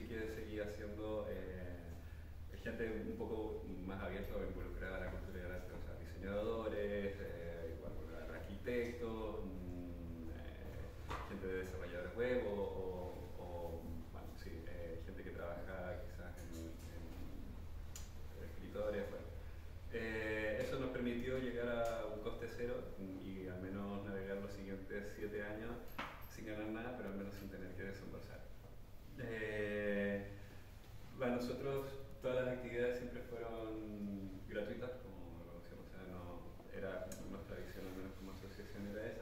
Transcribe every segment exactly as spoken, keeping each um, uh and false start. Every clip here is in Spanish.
que seguía siendo eh, gente un poco más abierta o involucrada en la cultura y el arte, o sea, diseñadores, eh, igual, arquitectos, mmm, eh, gente de desarrolladores web o, o, o bueno, sí, eh, gente que trabaja quizás en, en escritores, bueno. Eh, eso nos permitió llegar a un coste cero y al menos navegar los siguientes siete años sin ganar nada, pero al menos sin tener que desembolsar. Eh, para nosotros todas las actividades siempre fueron gratuitas, como lo conocíamos, o sea, no, era nuestra visión, al menos como asociación era esa.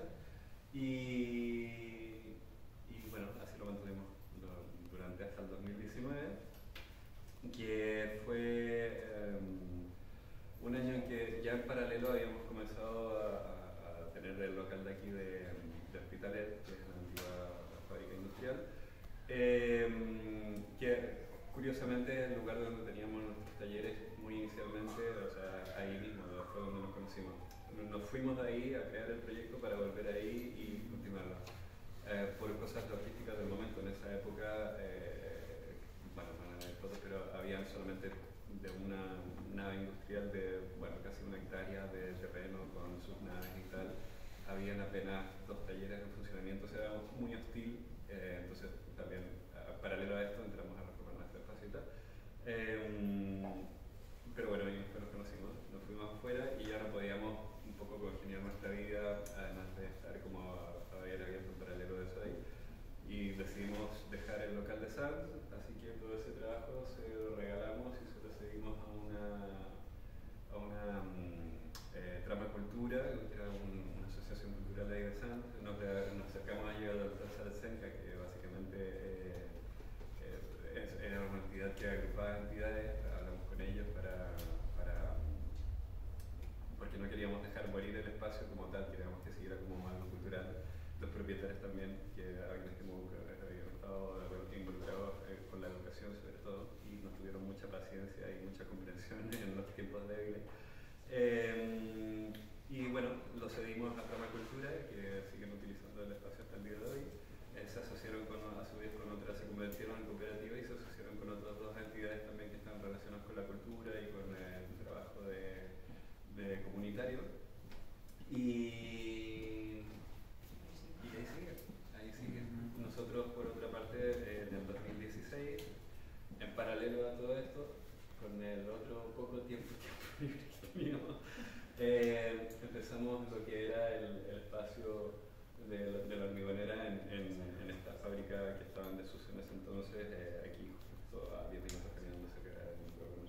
Y, y bueno, así lo mantuvimos durante hasta el dos mil diecinueve, que fue eh, un año en que ya en paralelo habíamos comenzado a, a tener el local de aquí de, de Hospitalet, que es la antigua fábrica industrial, eh, que curiosamente es el lugar donde teníamos nuestros talleres muy inicialmente, o sea, ahí mismo fue donde nos conocimos. Nos fuimos de ahí a crear el proyecto para volver ahí y continuarlo. Eh, por cosas logísticas del momento, en esa época, eh, bueno, van a haber fotos, pero habían solamente de una nave industrial de, bueno, casi una hectárea de terreno con sus naves y tal, habían apenas dos talleres en funcionamiento, o sea, era muy hostil, eh, entonces también, a, paralelo a esto, entramos a reformar nuestra espacio y tal. Eh, pero bueno, ahí después nos conocimos, nos fuimos afuera y ya no podíamos un poco congeniar nuestra vida, además de estar como había abierto un paralelo de eso ahí. Y decidimos dejar el local de Sanz, así que todo ese trabajo se lo regalamos y se lo cedimos a una, a una um, eh, Trama Cultura, que era un, una asociación cultural ahí de Sanz. Nos, nos acercamos a ellos del Tercer Senca, que básicamente eh, es, era una entidad que agrupaba entidades, hablamos con ellos para, para porque no queríamos dejar morir el espacio como tal, queríamos que siguiera como algo cultural. Los propietarios también, que habían estado involucrados eh, con la educación sobre todo, y nos tuvieron mucha paciencia y mucha comprensión en los tiempos débiles. Eh, y bueno, lo cedimos a Trama Cultura, que siguen utilizando el espacio hasta el día de hoy. Eh, se asociaron con, a su vez con otras, se convirtieron en cooperativa y se asociaron con otras dos entidades también que están relacionadas con la cultura y con el trabajo de, de comunitario. Y Y ahí sigue, ahí sigue. Nosotros, por otra parte, eh, en el dos mil dieciséis, en paralelo a todo esto, con el otro poco tiempo, tiempo libre que teníamos, eh, empezamos lo que era el, el espacio de, de la hormigonera en, en, en esta fábrica que estaba en desuso en ese entonces, eh, aquí justo a diez minutos caminando cerca de mi pueblo.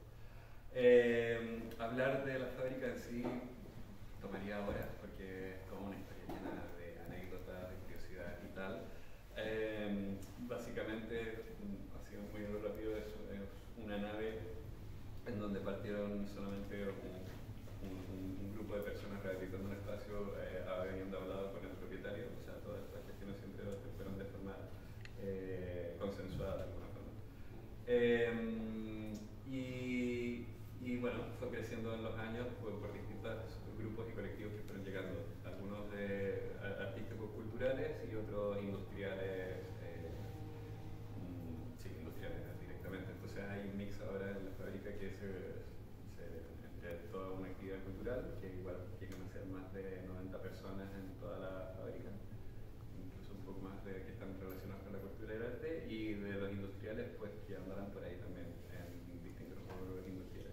Eh, hablar de la fábrica en sí tomaría horas porque es como una historia llena de anécdotas, de curiosidad y tal. Eh, básicamente, así muy rápido, es, es una nave en donde partieron solamente un, un, un grupo de personas rehabilitando un espacio, eh, habiendo hablado con el propietario, o sea, todas estas gestiones siempre fueron de forma eh, consensuada de alguna forma. Eh, y, y bueno, fue creciendo en los años por, por distintos grupos y colectivos que fueron llegando, algunos de artísticos culturales y otros industriales, eh, mm, sí, industriales directamente. Entonces hay un mix ahora en la fábrica que se, se, entre toda una actividad cultural, que igual llegan a ser más de noventa personas en toda la fábrica, incluso un poco más de que están relacionados con la cultura y el arte, y de los industriales, pues que andarán por ahí también en distintos rubros industriales.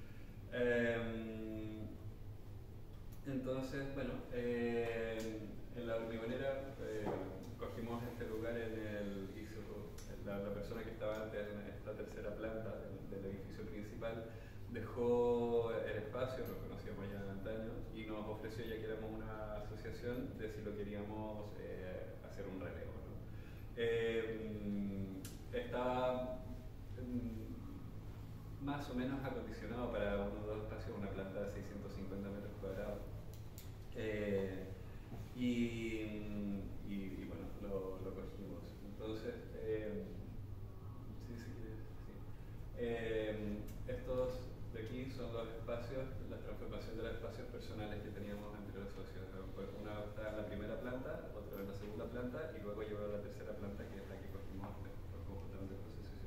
Eh, entonces, bueno, eh, en la hormigonera eh, cogimos este lugar en el, hizo, la, la persona que estaba antes en esta tercera planta del, del edificio principal dejó el espacio, lo conocíamos ya de antaño, y nos ofreció, ya que éramos una asociación, de si lo queríamos eh, hacer un relevo, ¿no? Eh, estaba mm, más o menos acondicionado para uno o dos espacios, una planta de seiscientos cincuenta metros cuadrados. Eh, y, y, y bueno, lo, lo cogimos. Entonces, eh, sí, sí, sí. Eh, estos de aquí son los espacios, la transformación de los espacios personales que teníamos entre los socios. Una está en la primera planta, otra en la segunda planta y luego llevar a la tercera planta, que es la que cogimos conjuntamente con la asociación.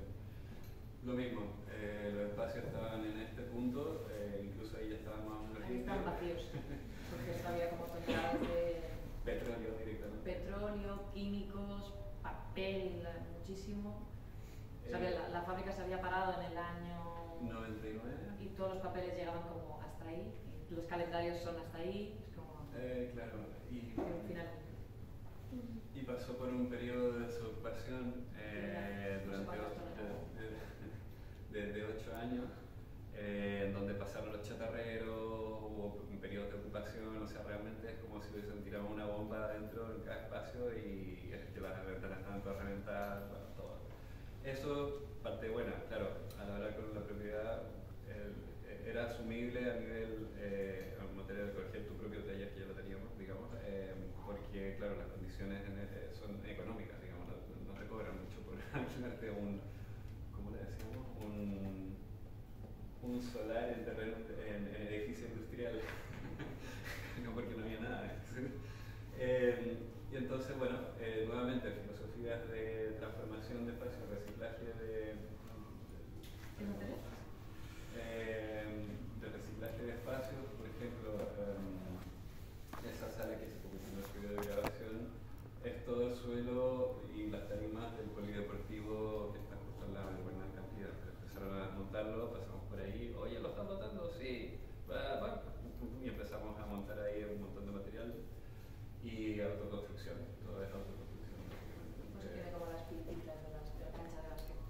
Lo mismo, eh, los espacios estaban en este punto, eh, incluso ahí ya estaban más o menos Ahí están limpios. vacíos, porque esto había como toneladas de Petróleo directamente. petróleo, químicos, papel, muchísimo. O sea, que Eh, la, la fábrica se había parado en el año noventa y nueve. y todos los papeles llegaban como hasta ahí, y los calendarios son hasta ahí, es como Eh, claro, y, un final. y pasó por un periodo de desocupación eh, No sé durante cuántas o- toneladas. de, de, de, de ocho años, eh, en donde pasaron los chatarreros, hubo un periodo de ocupación, o sea, realmente es como si hubiesen tirado una bomba adentro en cada espacio y es que las ventanas estaban todas reventadas, bueno, todo. Eso, parte buena, claro, al hablar con la propiedad, el- era asumible a nivel eh, en materia de coger tu propio taller, que ya lo teníamos, digamos, eh, porque, claro, las condiciones en el- son económicas, digamos, no, no te cobran mucho por alquilarte un, ¿cómo le decíamos? Un, un solar en terreno, en, en edificio industrial, no porque no había nada. Eh, y entonces, bueno, eh, nuevamente filosofías de transformación de espacios, reciclaje de, ¿Qué material? eh, de reciclaje de espacios, por ejemplo, eh, esa sala que se convirtió en el estudio de grabación es todo el suelo y las tarimas del polideportivo que está justo al lado de buena cantidad. Empezaron a desmontarlo, pasamos por ahí, oye, ¿lo están botando? Sí, va, va. Y empezamos a montar ahí un montón de material y autoconstrucción, todo es autoconstrucción. Pues tiene como las pintitas de, las, de la cancha de básquet.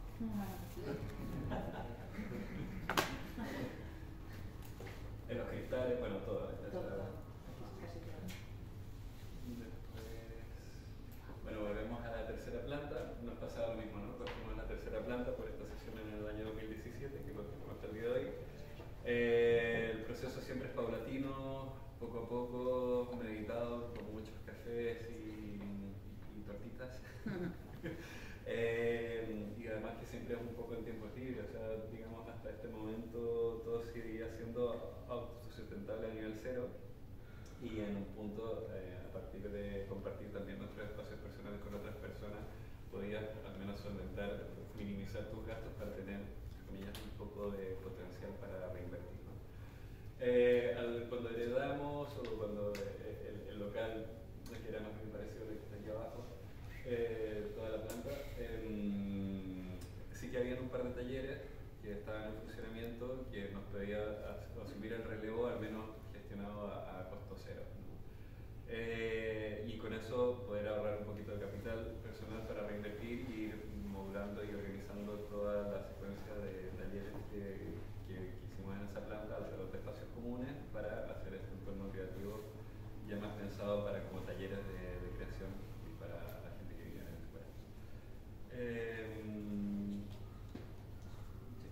En los cristales, bueno, todo. Todo, Esa- todo. Casi todo. Después, bueno, volvemos a la tercera planta, nos pasaba lo mismo, ¿no? Cogimos la tercera planta por esta sesión en el año dos mil diecisiete, que continuamos hasta el día de hoy. Eh, el proceso siempre es paulatino, poco a poco, meditado, con muchos cafés y, y, y tortitas. Eh, y además que siempre es un poco en tiempos libres, o sea, digamos hasta este momento todo seguía siendo autosustentable a nivel cero y en un punto, eh, a partir de compartir también nuestros espacios personales con otras personas, podías al menos solventar, minimizar tus gastos para tener, entre comillas, un poco de potencial para reinvertir, ¿no? Eh, al- cuando heredamos o cuando eh, el, el local, que era más bien parecido al que está aquí abajo, eh, toda la planta, eh, sí que había un par de talleres que estaban en funcionamiento que nos pedía as- asumir el relevo, al menos gestionado a, a costo cero, ¿no? Eh, y con eso poder ahorrar un poquito de capital personal para reinvertir y ir modulando y organizando toda la secuencia de talleres que, que, que hicimos en esa planta alrededor de espacios comunes para hacer este entorno creativo ya más pensado para como talleres de, de creación y para la gente que vive en el espacio. Eh, sí.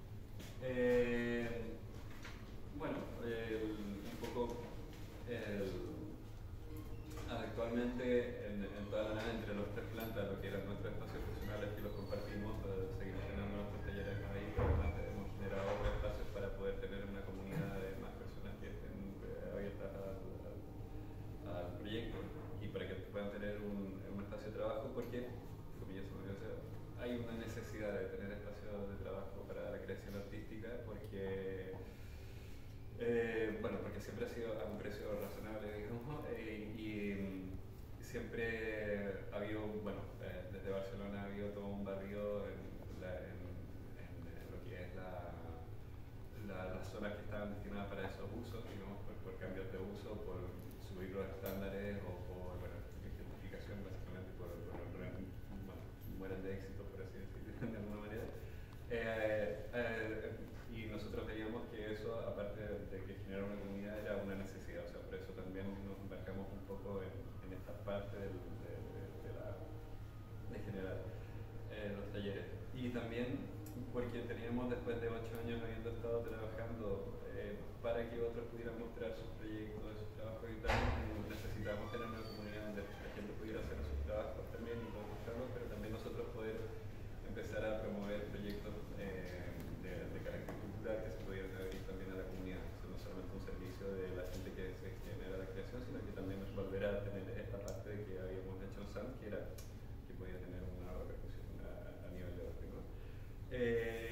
Eh, bueno, el, un poco el, actualmente en, en toda la nave, entre los tres plantas, lo que eran nuestros espacios personales que los compartimos, eh, seguimos teniendo nuestros talleres ahí, pero además hemos generado otros espacios para poder tener una comunidad de más personas que estén eh, abiertas al, al, al proyecto y para que puedan tener un, un espacio de trabajo, porque, comillas, hay una necesidad de tener espacios de trabajo para la creación artística, porque Eh, bueno, porque siempre ha sido a un precio razonable, digamos, eh, y mm, siempre ha habido, bueno, eh, desde Barcelona ha habido todo un barrio en, la- en- en lo que es la, la- las zonas que estaban destinadas para esos usos, digamos, por, por cambios de uso, por subir los estándares o por, bueno, gentrificación, básicamente por, por, por bueno, mueren de éxito, por así decirlo, de alguna manera. Eh, eh, y nosotros veíamos que eso, aparte de que generar una comunidad, era una necesidad, o sea, por eso también nos embarcamos un poco en, en esta parte del, de, de, de, la, de generar eh, los talleres. Y también porque teníamos, después de ocho años habiendo estado trabajando eh, para que otros pudieran mostrar sus proyectos, sus trabajos y tal, necesitábamos tener una comunidad donde la gente pudiera hacer sus trabajos también y mostrarlos, pero también nosotros poder empezar a promover proyectos eh, de, de carácter cultural que se pudieran abrir también a la comunidad. O sea, no solamente un servicio de la gente que se genera la creación, sino que también volver a tener esta parte de que habíamos hecho en S A M, que era que podía tener una repercusión a, a nivel de orden, ¿no? Eh,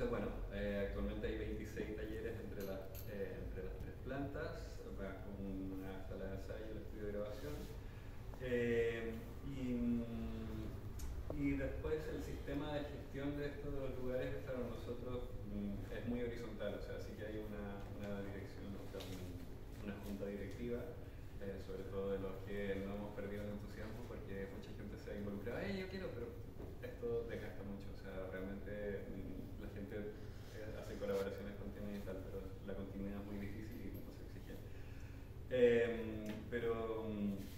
entonces, bueno, eh, actualmente hay veintiséis talleres entre las, eh, entre las tres plantas, con una sala de ensayo y el estudio de grabación. Eh, y, y después el sistema de gestión de estos lugares para nosotros mm, es muy horizontal, o sea, sí que hay una, una dirección, o sea, una junta directiva, eh, sobre todo de los que no hemos perdido el entusiasmo porque mucha gente se ha involucrado, eh, yo quiero, pero esto desgasta mucho, o sea, realmente mm, la gente eh, hace colaboraciones continuas y tal, pero la continuidad es muy difícil y no se exige. Eh, pero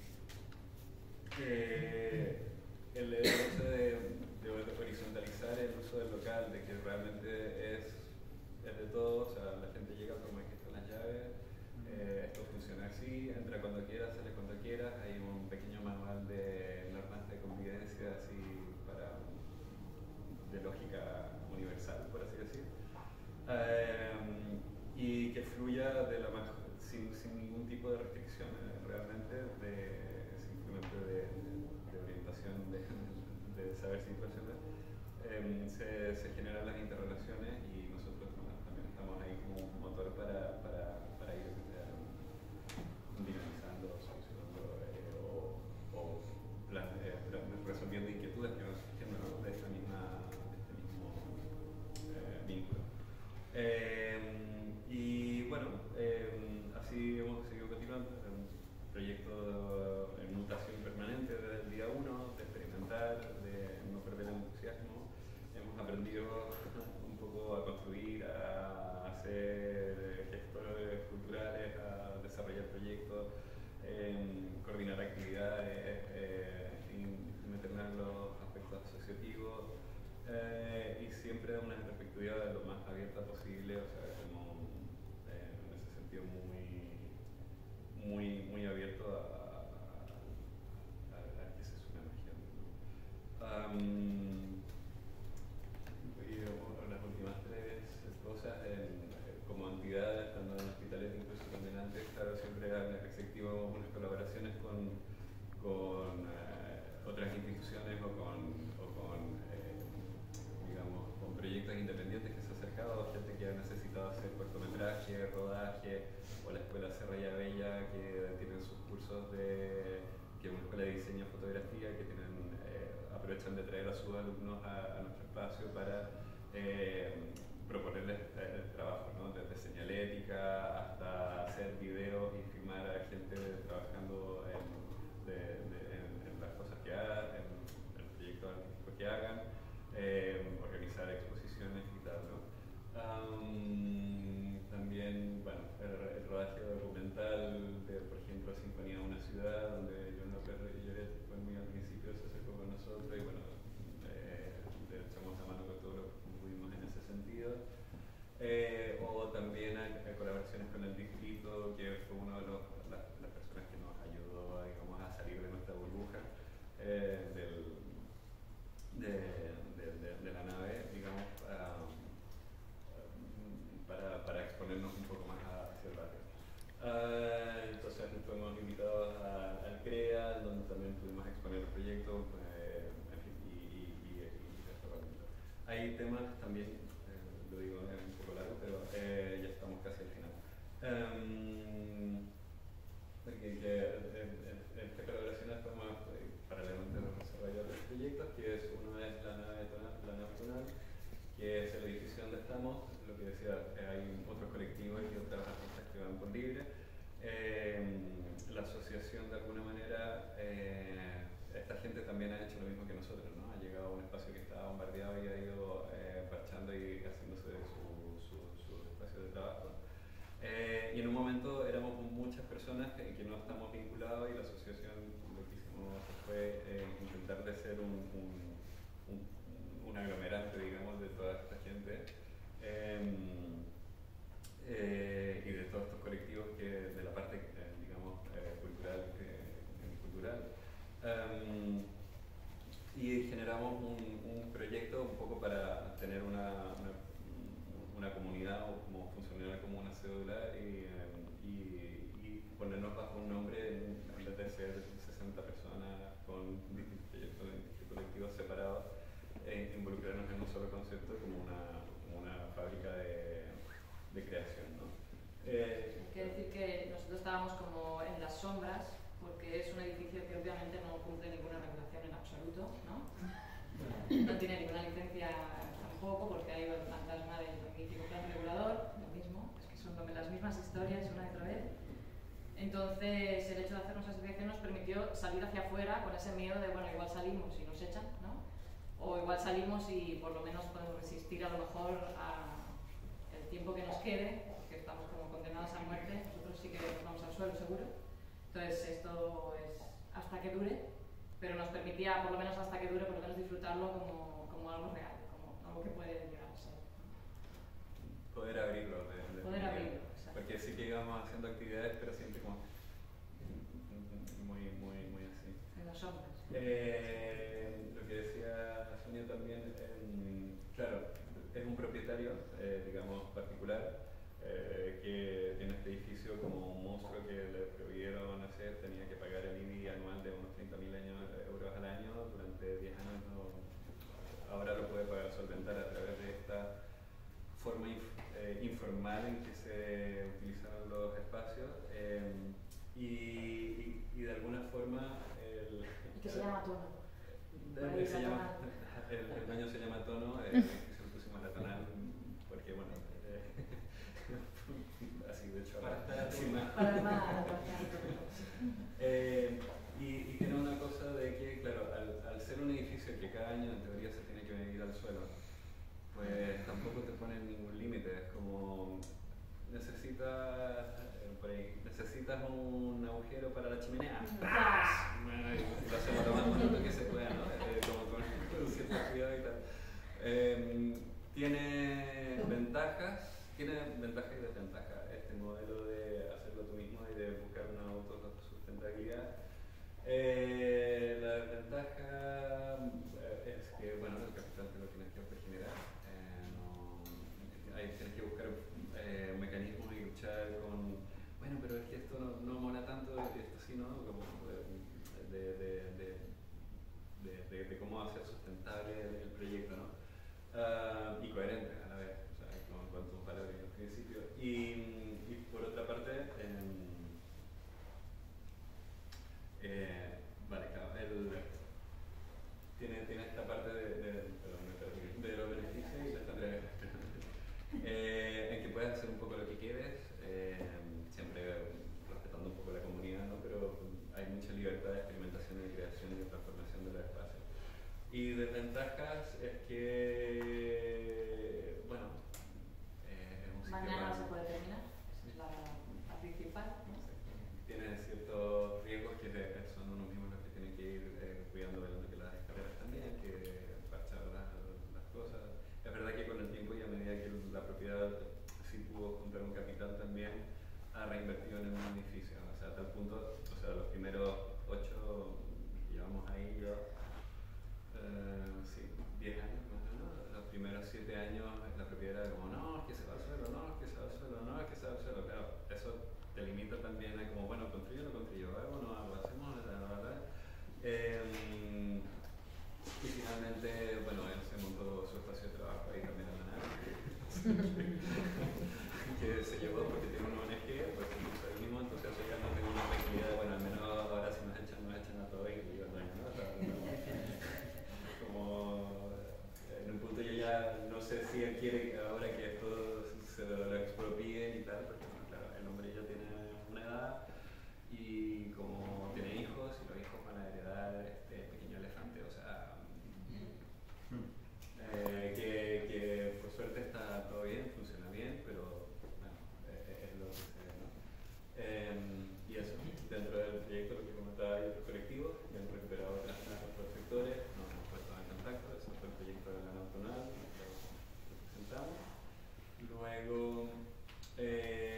eh, el, el hecho de, de horizontalizar el uso del local, de que realmente es, es de todo, o sea, la gente llega, toma aquí están las llaves, eh, esto funciona así, entra cuando quieras, sale cuando quieras, hay un pequeño manual de normas de convivencia así para, de lógica universal, por así decir. Eh, y que fluya de la más, sin, sin ningún tipo de restricciones realmente, de, simplemente de, de, de orientación, de, de saber situaciones. Eh, se, se generan las interrelaciones y nosotros bueno, también estamos ahí como un motor para, para, para ir eh, dinamizando, solucionando eh, o, o plan, eh, resolviendo inquietudes que nos surgen, ¿no? de, esta misma, de este mismo eh, vínculo. Eh, y bueno, eh, así hemos seguido continuando, un proyecto en mutación permanente desde el día uno, de experimentar, de no perder el entusiasmo. Hemos aprendido un poco a construir, a hacer gestores culturales, a desarrollar proyectos, eh, coordinar actividades, eh, y meternos en los aspectos asociativos. Eh, y siempre de una perspectiva de lo más abierta posible, o sea, como eh, en ese sentido muy, muy, muy abierto a, a, a que se sume más gente, ¿no? Um, y bueno, las últimas tres cosas, en, como entidad, estando en hospitales, incluso también antes, claro, siempre efectivo unas colaboraciones con, con eh, otras instituciones o con, o con eh, digamos, con proyectos independientes que se ha acercado, gente que ha necesitado hacer cortometraje, rodaje, o la Escuela Serraya Bella, que tienen sus cursos de, que es una escuela de diseño y fotografía, que tienen, eh, aprovechan de traer a sus alumnos a, a nuestro espacio para eh, proponerles eh, el trabajo, ¿no? Desde señalética hasta hacer videos y filmar a gente trabajando en, de, de, en, en las cosas que hagan, en, en el proyecto artístico que hagan. Eh, organizar exposiciones y tal, ¿no? Um, también, bueno, el, el rodaje documental de, por ejemplo, Sinfonía de una ciudad, donde John López y Lloret fue muy al principio, se acercó con nosotros y bueno, eh, le echamos la mano con todo lo que pudimos en ese sentido. Eh, o también a, a colaboraciones con el distrito, que fue una de los, las, las personas que nos ayudó, digamos, a salir de nuestra burbuja, eh, del, de, De, de, de la nave, digamos, um, para, para exponernos un poco más hacia el barrio. Uh, entonces fuimos invitados a, al CREA, donde también pudimos exponer el proyecto, eh, en fin, y, y, y, y desarrollarlo. Hay temas también, eh, lo digo es un poco largo, pero eh, ya estamos casi al final. Um, porque que, en, en, en esta colaboración estamos eh, paralelamente desarrollando los proyectos, que es uno es la nave, la nave tonal, que es el edificio donde estamos, lo que decía, eh, hay otros colectivos y otras artistas que van por libre. Eh, la asociación de alguna manera, eh, esta gente también ha hecho lo mismo que nosotros, ¿no? Ha llegado a un espacio que estaba bombardeado y ha ido eh, parchando y haciéndose su, su, su espacio de trabajo. Eh, y en un momento éramos muchas personas que, que no estamos vinculados y la asociación lo que hicimos fue eh, intentar de ser un, un, un, un aglomerante, digamos, de toda esta gente eh, eh, y de todos estos colectivos que de la parte, eh, digamos, eh, cultural, eh, cultural. Um, y generamos un, un proyecto un poco para tener una, una una comunidad o como funcionar como una cédula y, y, y ponernos bajo un nombre en vez de ser sesenta personas con distintos proyectos, distintos colectivos separados, e involucrarnos en un solo concepto como una, como una nosotros estábamos como en las sombras, porque es un edificio que obviamente no cumple ninguna regulación en absoluto, ¿no? No tiene ninguna licencia tampoco, porque hay un fantasma del magnífico plan regulador, lo mismo, es que son las mismas historias una y otra vez. Entonces, el hecho de hacer nuestra asociación nos permitió salir hacia afuera con ese miedo de, bueno, igual salimos y nos echan, ¿no? O igual salimos y por lo menos podemos resistir a lo mejor a el tiempo que nos quede, porque estamos como condenados a muerte, nosotros sí que nos vamos al suelo seguro. Entonces, esto es hasta que dure, pero nos permitía, por lo menos hasta que dure, por lo menos disfrutarlo como, como algo real, como algo que puede llegar a ser. Poder abrirlo. De, de Poder abrirlo, exacto. Porque sí que íbamos haciendo actividades, pero siempre como muy, muy, muy así. En las sombras. Eh, lo que decía Sonia también, eh, claro, es un propietario, eh, digamos, particular, eh, que tiene este edificio como un monstruo que le prohibieron hacer, tenía que pagar el I B I anual de unos treinta mil euros al año durante diez años, no, ahora lo puede pagar, solventar a través de esta forma inf eh, informal en que se utilizan los espacios, eh, y, y, y de alguna forma el, y que se llama Tono. el, se llama, el, el dueño se llama Tono, eh, se lo pusimos la tonal porque bueno, eh, así de hecho para estar sin más. eh, y, y tiene una cosa de que, claro, al, al ser un edificio que cada año en teoría se tiene que medir al suelo, pues tampoco te ponen ningún límite, es como necesitas, eh, por ahí, necesitas un agujero para la chimenea, y lo hacemos lo más bonito que se pueda, ¿no? Eh, como con, con cierto cuidado y tal. Eh, tiene ventajas, tiene ventajas y desventajas este modelo de hacerlo tú mismo y de buscar una autosustentabilidad. Eh, la ventaja eh, es que, bueno, el capital te lo tienes que regenerar. Ahí tienes que buscar eh, mecanismos y luchar con, bueno, pero es que esto no, no mola tanto, esto sí, ¿no? Como de, de, de, de, de, de cómo hacer sustentable el, el proyecto, ¿no? Uh, y coherente a la vez, o sea, con, con tus valores y los principios. Y, y por otra parte, eh, eh, vale, claro, el, tiene, tiene esta parte de, de, perdón, me perdí, de los beneficios y de esta Eh, en que puedes hacer un poco lo que quieres, eh, siempre respetando un poco la comunidad, ¿no? Pero hay mucha libertad de experimentación, de creación y de transformación de los espacios. Y desventajas es que, bueno, eh, es un sitio mañana más, se puede terminar, esa es la, la principal, ¿no? Tiene ciertos riesgos que son unos mismos los que tienen que ir eh, cuidando, velando que las escaleras también, que parchar las, las cosas. Es verdad que con el tiempo y a medida que la propiedad sí pudo juntar un capital también, ha reinvertido en el edificio, o sea, a tal punto, o sea, los primeros ocho, llevamos ahí yo, eh, sí, diez años más o menos, los primeros siete años la propiedad era como, no, es que se va al suelo, no, es que se va al suelo, no, es que se va al suelo, claro, eso te limita también a como, bueno, construyo, no construyo, hago, no hago, hacemos, la verdad. Eh, Y finalmente, bueno, él se montó su espacio de trabajo ahí también en la nave, que se llevó porque tiene una O N G, pues se puso ahí mismo, entonces yo ya no tengo una tranquilidad, bueno, al menos ahora si nos echan, nos echan a todos y que yo no hay nada, como en un punto yo ya no sé si él quiere ahora que esto se lo expropien y tal, porque bueno, claro, el hombre ya tiene una edad y como tiene hijos y los hijos van a heredar este pequeño elefante, o sea, Eh, que, que por suerte está todo bien, funciona bien, pero bueno, eh, es lo que se ve, ¿no? Eh, y eso, dentro del proyecto, lo que comentaba, hay otros colectivos que han recuperado otras otros sectores, nos hemos puesto en contacto, ese fue el proyecto de la Nautonal, lo, lo presentamos. Luego, eh,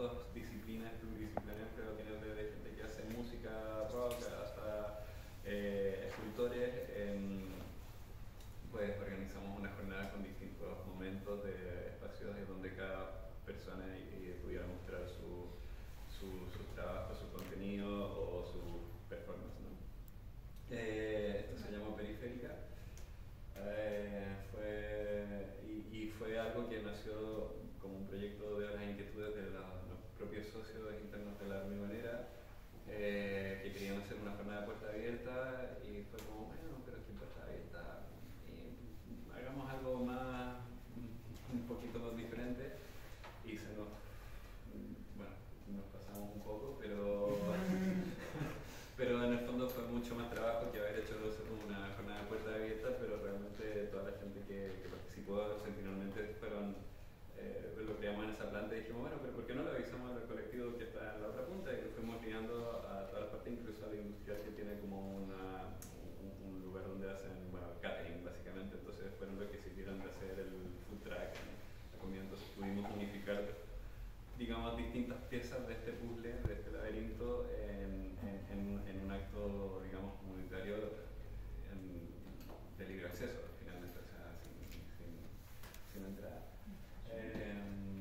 tantas disciplinas pluridisciplinarias, pero tienes desde gente que hace música rock hasta eh, escultores. Eh, pues organizamos una jornada con distintos momentos de espacios en donde cada persona y, y pudiera mostrar su, su, sus trabajos, su contenido o su performance, ¿no? Eh, esto se llamó Periférica. Eh, fue, y, y fue algo que nació como un proyecto de las inquietudes de la, los propios socios internos de la hormigonera, eh, que querían hacer una jornada de puerta abierta, y fue como, bueno, pero es que puerta abierta, y hagamos algo más, un poquito más diferente, y se nos, bueno, nos pasamos un poco, pero pero en el fondo fue mucho más trabajo que haber hecho una jornada de puerta abierta, pero realmente toda la gente que, que participó finalmente fueron, eh, lo creamos en esa planta y dijimos, bueno, pero ¿por qué no le avisamos al colectivo que está en la otra punta? Y lo fuimos guiando a toda la parte, incluso a la industrial, que tiene como una, un, un lugar donde hacen, bueno, catering básicamente, entonces fueron los que sirvieron de hacer el food truck, la comida, entonces pudimos unificar, digamos, distintas piezas de este puzzle, de este laberinto, en, en, en, en un acto, digamos, comunitario en, de libre acceso, finalmente, o sea, sin, sin, sin entrada. Eh,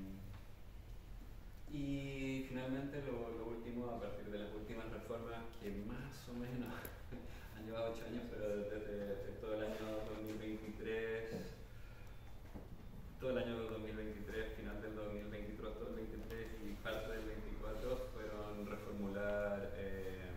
y finalmente, lo, lo último, a partir de las últimas reformas, que más o menos han llevado ocho años, pero desde todo el año dos mil veintitrés, todo el año dos mil veintitrés, final del dos mil veintitrés, todo el veintitrés y parte del veinticuatro fueron reformular eh,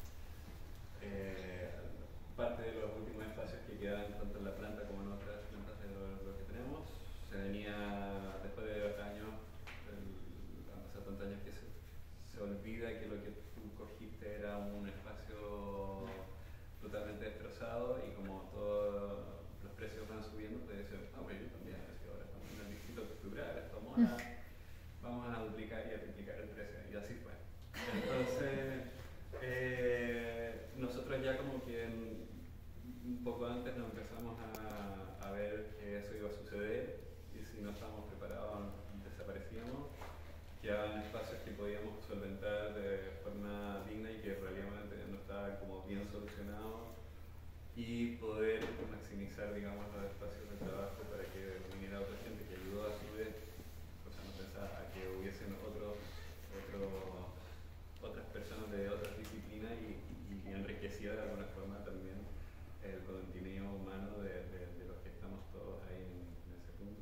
eh, parte de los últimos espacios que quedan tanto en la planta como en otras plantas de lo, lo que tenemos. Se venía, después de dos años, el, han pasado tantos años que se, se olvida que lo que tú cogiste era un espacio totalmente destrozado, y como todos los precios van subiendo, te dicen, ah, bueno, yo también, es que ahora estamos en el distrito cultural, vamos a, vamos a duplicar y a triplicar el precio, y así fue. Entonces, eh, nosotros ya como que en, un poco antes nos empezamos a, a ver que eso iba a suceder, y si no estábamos preparados desaparecíamos. Quedaban espacios que podíamos solventar de forma digna y que realmente no estaban como bien solucionados, y poder maximizar, digamos, los espacios de trabajo para que viniera otra gente que ayudó a su vez, o sea, no pensaba a que hubiesen otros, otro, otras personas de otras disciplinas, y, y, y enriqueciera de alguna forma también el contenido humano de, de, de los que estamos todos ahí en, en ese punto.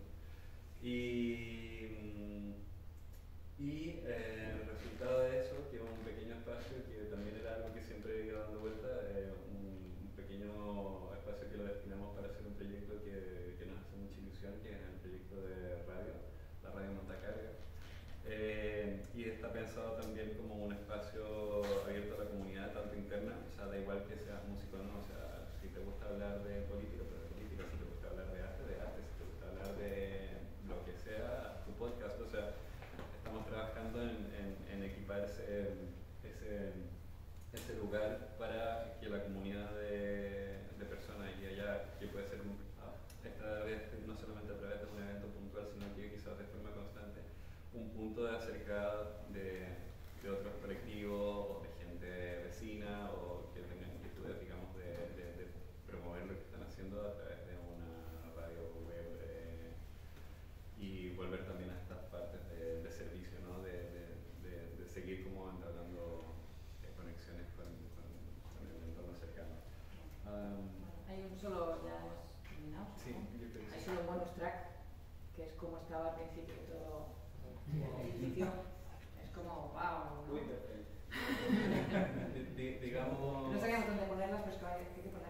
Y, y eh, el resultado de eso, que es un pequeño espacio que también era algo que siempre iba dando vuelta, eh, un, un pequeño espacio que lo destinamos para hacer un proyecto que, que nos hace mucha ilusión, que es el proyecto de radio, la Radio Montacarga. Eh, y está pensado también como un espacio abierto a la comunidad, tanto interna, o sea, da igual que seas músico o no, o sea, si te gusta hablar de política, pero de política, si te gusta hablar de arte, de arte, si te gusta hablar de lo que sea, tu podcast, o sea, estamos trabajando en, en, en equipar ese, ese, ese lugar para que la comunidad de, de personas y allá, que puede ser un, esta vez no solamente a través de un evento puntual, sino que quizás de forma constante, un punto de acercar de, de otros colectivos o de gente vecina o que tengan inquietudes, digamos, de, de, de promover lo que están haciendo a través de una radio web, eh, y volver también a estas partes de, de servicio, ¿no? de, de, de, de seguir como entablando eh, conexiones con, con, con el entorno cercano. Um, Hay un solo, ya hemos terminado, sí, yo creo que hay sí. solo un bonus track, que es como estaba al principio todo el edificio. Es como, wow. Muy perfecto. Digamos. No sabíamos dónde ponerlas, pero es que hay que ponerlas.